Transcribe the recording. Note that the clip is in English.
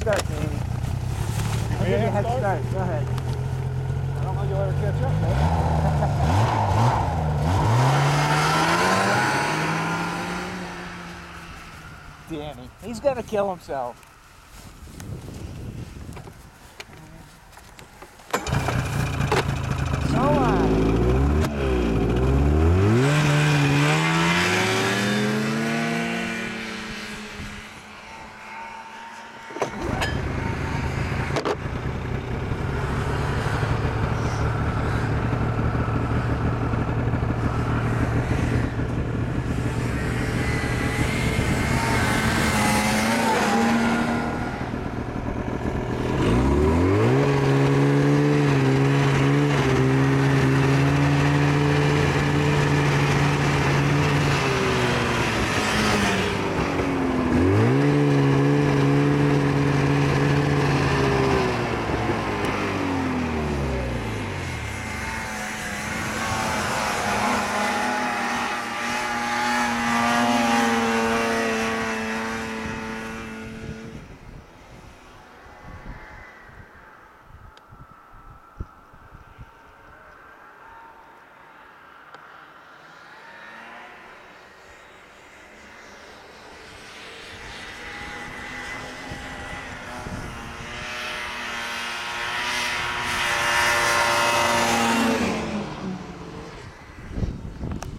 start, Danny. I'll give you a head start. Go ahead. I don't know you'll ever catch up, though. Danny, he's gonna kill himself.